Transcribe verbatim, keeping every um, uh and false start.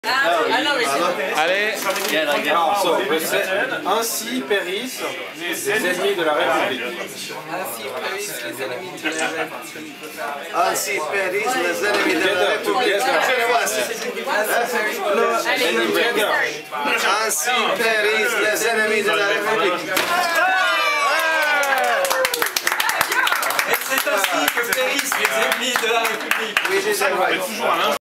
Ah non mais Allez. Ainsi périssent les ennemis de la République. ainsi périssent les ennemis de la République. Ainsi périssent les ennemis de la République. Ainsi périssent les ennemis de la République. Et c'est ainsi que périssent les ennemis de la République. Oui, c'est vrai.